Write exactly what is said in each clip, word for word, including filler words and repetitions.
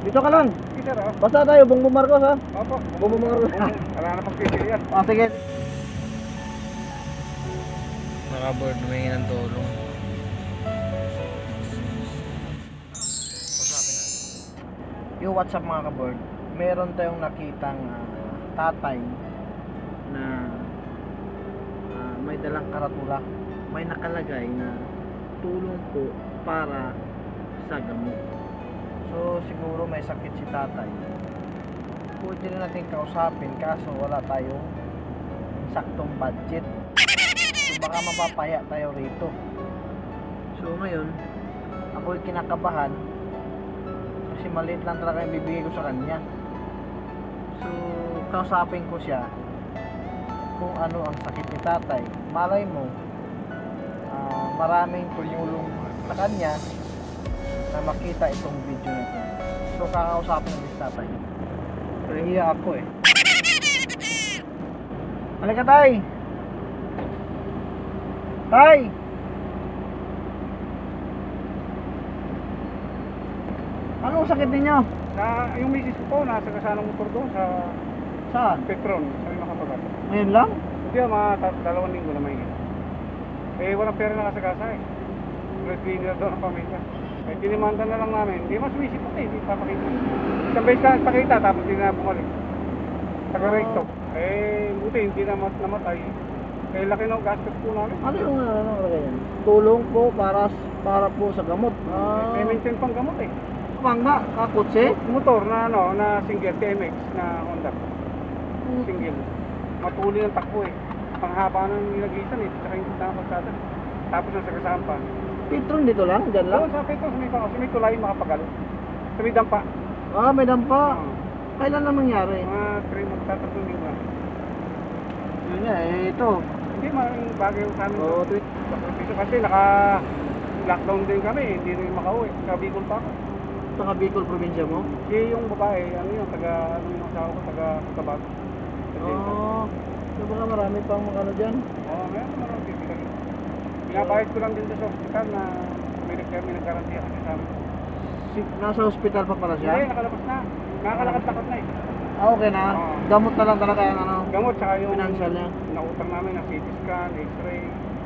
Dito ka lang. Sige sir, oh. Basta tayo, Bongbong Marcos ha. Opo. Bongbong Marcos. Wala na pagpipilian. Ah, sige. Naka-board, humingi ng tulong. Yung WhatsApp mga ka-board, meron tayong nakitang ah, tatay na ah, may dalang karatula. May nakalagay na tulong po para sa gamot. So siguro may sakit si tatay. Pwede na natin kausapin kaso wala tayong saktong budget. So baka mapapaya tayo rito. So ngayon, ako'y kinakabahan kasi maliit lang talaga yung bibigay ko sa kanya. So kausapin ko siya kung ano ang sakit ni tatay. Malay mo, uh, maraming tulong sa kanya na makita itong video na ito. So kakausapin ko si tatay. Nahihiya ako eh. Halika tay! Tay! Anong sakit ninyo? Na, yung misis ko po, nasa kasanang motor doon sa Saan? Petron, sa Makapagat. Ngayon lang? Hindi, mga ta- dalawang linggo na may eh, walang pera na kasagasa eh. Breadwinner doon ang pamilya. Eh, tinimanda na lang namin. Hindi mas misis ko eh, hindi papakita. Isang beses ka nagpakita, tapos hindi na bumalik. Taga-recto. Eh, buti, hindi na mas namatay. Eh, laki ng gastos po namin. Ano yung ano ano yan? Tulong po para para po sa gamot. Ah, Eh, maintain pang gamot eh. mangga, kakutse. Motor na ano, na single T M X na Honda. Single. Matuli ng takbo eh. Panghaba ng nilagisan eh, tsaka hindi na pagkada. Tapos nasa kasama pa. Petron dito lang, dyan lang. Doon sa Petro, sa may, sa may tulay, makapagalo. Sa may dampa. Ah, may dampa. Oo. Kailan lang nangyari? Mga three months, tatlong linggo na. Yun nga, eh, ito. Hindi, maraming bagay yung sa amin. Oo, tweet. Dito kasi naka lockdown din kami, hindi rin makauwi. Sa Bicol pa ako. Sa Bicol probinsya mo? Si yung babae, ano yun, taga, ano yung asawa ko, taga Tabago. Oo. So baka marami pang mga ano dyan. Oo, meron marami bibigay. Pinabayad ko lang din sa hospital na may nag- may nagkarantiya kasi sa amin. Si, nasa hospital pa pala siya? Hindi, nakalabas na. Nakakalakad-lakad na eh. Ah, okay na. Oo. Gamot na lang talaga yung ano. Gamot, saka yung Financial niya. nautang namin ng C T scan, X-ray.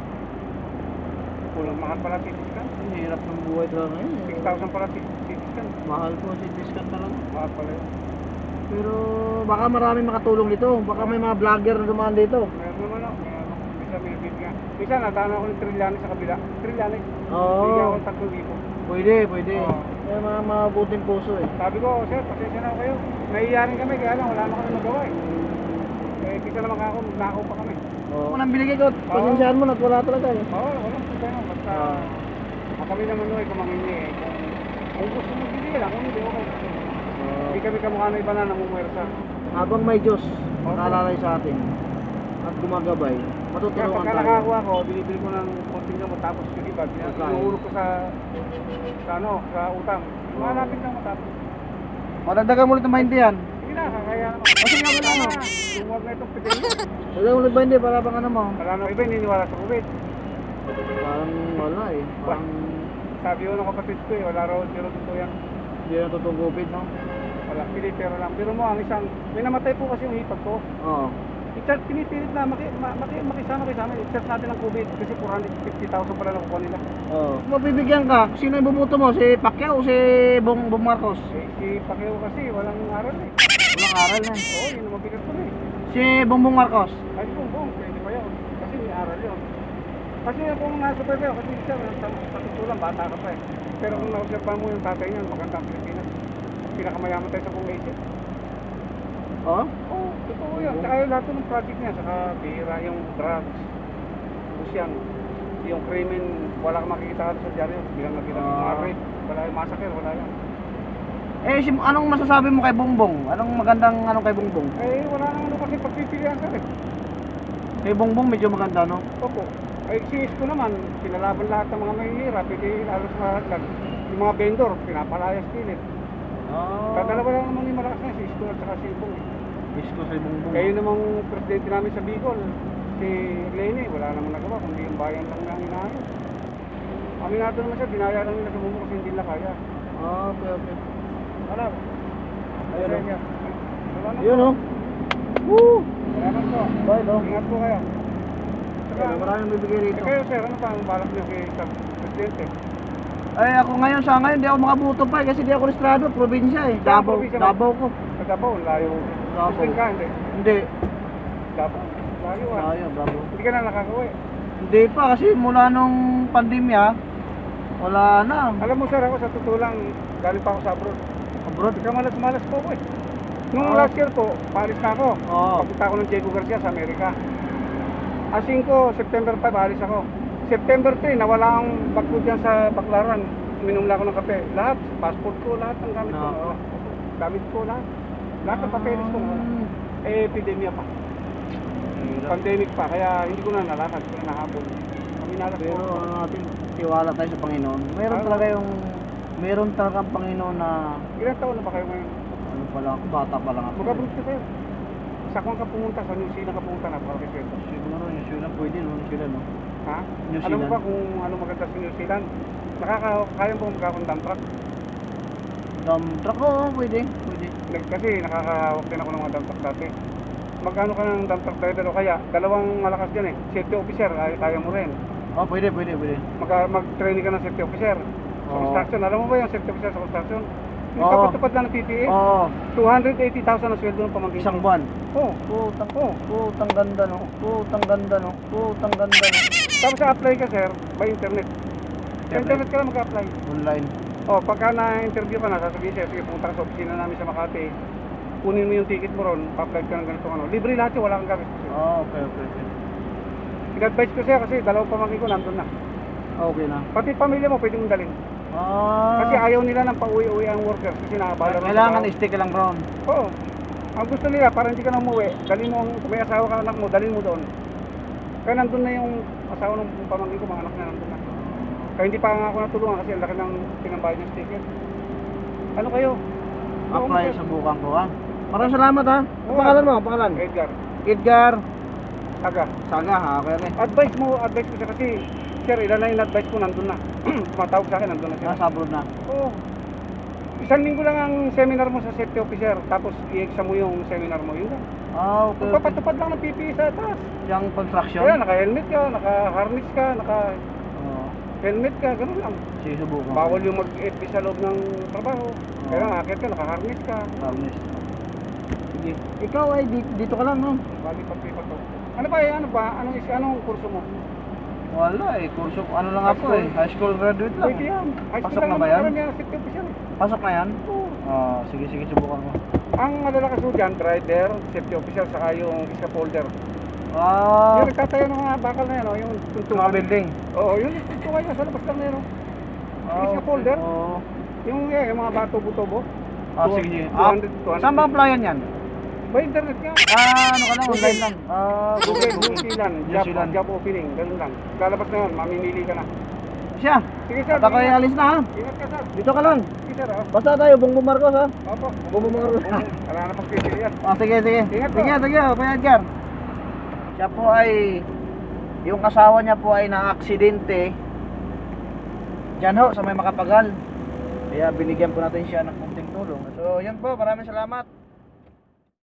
Kulang mahal pala C T scan. Ang hirap ng buhay talaga ngayon. six eh. thousand pala C T scan. Mahal po si discount talaga. Mahal pala yun. Pero baka marami makatulong dito. Baka may mga vlogger na dumaan dito. Meron naman ako. May ano. Bisa may bid nga. Bisa nadaan ako ng Trillanes sa kabila. Trillanes. Oo. Bigyan ako ng tatlong libo. Pwede, pwede. Oo. May mga mabuting puso eh. Sabi ko, sir, pasensya na kayo. Naiyarin kami, kaya lang wala na kami magawa eh. Eh, kisa naman ako, magnakaw pa kami. Oo. Kung nang binigay ko, pasensyahan mo na wala talaga eh. Oo, wala problema. Basta, Oo. ah, kami naman no, kung mangingi eh. Kung gusto mo bibigyan lang, kung hindi, okay. Hindi kami kamukha ng iba na namumuwersa. Habang may Diyos nakalalay sa atin at gumagabay, Kaya matutulungan pagka tayo. nakakuha ko, binibili ko ng konting gamot tapos yung iba, sinuhulog ko sa, sa ano, sa utang. Mahanapin lang matapos. Madagdagan mo ulit ng mahindi yan. Sige na, kaya naman. O sige, wala na. Yung huwag na itong pidilyo. Madagdagan mo ulit ba hindi para bang ano mo? Wala na iba, hininiwala sa COVID. Parang wala eh. Parang Sabi ko ng kapatid ko eh, wala raw, zero totoo yan. hindi na totoong COVID no? Wala, pilipero lang. Pero mo, ang isang, may namatay po kasi yung hipag ko. Oo. I-charge, pinipilit na, maki, ma, maki, makisama kayo sa amin. I-charge natin ng COVID kasi four hundred fifty thousand pala nakukuha nila. Oo. Kung mabibigyan ka, sino yung bumuto mo? Si Pacquiao o si Bong, Bong Marcos? Eh, si Pacquiao kasi walang aral eh. Walang aral na eh. Oo, yun ang mabigat ko na eh. Si Bongbong Marcos? Ay, kung buong, pwede pa yun. Kasi may aral yun. Kasi kung nasa pa yun, kasi siya, sa tutulan, bata ka pa eh. Pero kung naobserbahan mo yung tatay niya, maganda ang Pilipinas. Pinakamayaman tayo sa kung isip. Oo? Oo, totoo yan. Saka yung lahat ng project niya, saka bihira yung drugs. Tapos yan, yung krimen, wala kang makikita sa dyaryo. Bilang nakita ng mga Ah. rape, wala yung massacre, wala yan. Eh, si, anong masasabi mo kay Bongbong? Anong magandang ano kay Bongbong? Eh, wala nang ano kasi pagpipilian ka eh. Kay Bongbong medyo maganda no? Opo. Ay, si Isko naman, pinalaban lahat ng mga mahihirap, hindi halos mahalagan. Yung mga vendor, pinapalayas pilit. Oo. Kadalawa lang naman yung malakas na, si Isko at saka si Ibong. Isko si Bongbong. Kaya yun namang presidente namin sa Bicol, si Lene, wala namang nagawa, kundi yung bayan lang na hinahayo. Aminado naman siya, binaya lang nila sa mumo kasi hindi nila kaya. Ah, okay, okay. Ano? Ayun, oh. Ayun. Salamat Yun po. oh. Woo! Salamat po. Bye no. Ingat po kayo. Saka, Kaya maraming bibigay eh, rito. kayo sir, ano pa ang balak niyo kay Sir Presidente? Ay ako ngayon sa ngayon di ako makabuto pa eh, kasi di ako registrado, probinsya eh. Saan Davao, probinsya mo? Davao ko. Sa Davao, layo. Davao. Muslim ka, hindi? Hindi. Davao. Layo ah. Ayun, Davao. Hindi ka na nakakauwi. Hindi pa kasi mula nung pandemya wala na. Alam mo sir, ako sa totoo lang, galing pa ako sa abroad. Abroad. Ika malas-malas po ko eh. Nung Oh. last year po, Paris na ako. Oo. Papunta ako ng Diego Garcia sa Amerika. Asing ko, September five, alis ako. September three, nawala ang bag ko dyan sa Baklaran. Uminom lang ako ng kape. Lahat, passport ko, lahat ng gamit ko. No. Oh, gamit ko, lahat. Lahat ng papeles ko. Mm. Eh, epidemya pa. Pandemic pa, kaya hindi ko na nalakad, hindi ko na nahabol. Kami nalas Pero po. ano natin, tiwala tayo sa Panginoon. Meron Ah. talaga yung meron talaga ang Panginoon na Ilan taon na ba kayo ngayon? ano pala ako, bata pa lang ako. Mag-abroad ka sir. Sa kung ka pumunta, sa New Zealand ka pumunta na, para kay Sir. Siguro New Zealand pwede no, New Zealand no. Ha? New Alam mo Zealand. ba kung ano maganda sa New Zealand? Nakaka kaya mo magkakong dump truck? Dump truck oo, pwede, pwede. Nag- Kasi nakakahawak din ako ng mga dump truck dati. Magkano ka ng dump truck driver o kaya dalawang malakas dyan eh. Safety officer, ay kaya mo rin. Oh, pwede, pwede, pwede. Mag mag-training ka ng safety officer. Sa Oo. construction, alam mo ba yung safety officer sa construction? Yung Oo. papatupad lang ng P P E, Oo, two hundred eighty thousand ang sweldo ng pamangkin. isang buwan. Oo. Putang, Oo. putang ganda no. Putang ganda no. Putang ganda no. Tapos sa-apply ka sir, by internet. Sa Internet. internet ka lang mag-apply. Online. Oh, pagka na-interview ka na, sasabihin siya, sige, pumunta ka sa opisina namin sa Makati, kunin mo yung ticket mo ron, pa-apply ka ng ganito ano. Libre lahat yun, wala kang gamit. Oh, okay, okay, okay. In-advise ko siya kasi dalawang pamangkin ko nandun na. Okay na. Pati pamilya mo pwede mong dalhin. Ah, Kasi ayaw nila ng pauwi-uwi ang workers kasi nakabala rin kailangan sa stay ka lang ron. trabaho. Oo. Ang gusto nila, para hindi ka na umuwi, dalhin mo, ang- kung may asawa ka anak mo, dalhin mo doon. Kaya nandun na yung asawa ng pamangkin ko, mga anak na nandun na. Kaya hindi pa nga ako natulungan kasi ang laki ng pinambayad ng ticket. Ano kayo? Apply sa bukang ko ha. Maraming salamat ha. Ang pangalan mo, ang pangalan? Edgar, Edgar Saga. Saga ha, okay okay. Advice mo, advice ko siya kasi, sir, ilan na yung advice ko, nandun na. Tumatawag sa akin, nandun na siya. Nasa abroad na. Oo. Isang linggo lang ang seminar mo sa safety officer, tapos i-exam mo yung seminar mo. Yun lang. Ah, okay. okay. Magpapatupad lang ng P P E sa taas. Yung construction? Kaya naka-helmet ka, naka-harness ka, naka-helmet Oo. ka, ganun lang. Sige, subukan. Bawal yung mag-F P sa loob ng trabaho. Kaya Oo. akit ka, naka-harness ka. Harness. Sige. Ikaw ay dito, dito ka lang no? Bali pag-pipa to. Ano ba, eh, ano ba, anong, is- anong kurso mo? Wala eh. Kurso, ano lang High ako school? eh. High school graduate lang. Pwede yan. High school Pasok lang na ba naman yan? karamihan ang safety officer. Pasok na yan? Oo. Ah, sige, sige, subukan mo. Ang malalakas mo dyan, driver, safety officer, saka yung scaffolder. Ah, Yung nagtatayo ng mga bakal na yan, oh, yung mga tuntungan. building. Oo, yun yung tuntungan yan, sa labas lang na yan. Oh. Ah, Yung scaffolder? Oo. Yung, eh, yung mga batubo-tubo. Ah, Two- sige, sige. two Ah, hundred, two hundred. saan ba applyan yan? Ba internet nga? Ah, ano ka lang, online lang. Ah, Google, Google, New Zealand, New job, Zealand. job opening, ganun lang. Lalabas na yun, mamimili ka na. Siya, Sige sir, at ako ay ingat. alis na ha. Ingat ka sir. Dito ka lang. Sige sir, ah. Basta tayo, Bongbong Marcos ha. Opo. Bongbong Marcos. Wala na pang pipili yan. Ah, sige, sige. Ingat po. Sige, sige, Kuya Edgar. Siya po ay, yung asawa niya po ay na-aksidente. Diyan ho, sa may Makapagal. Kaya binigyan po natin siya ng kunting tulong. So, yan po, maraming salamat.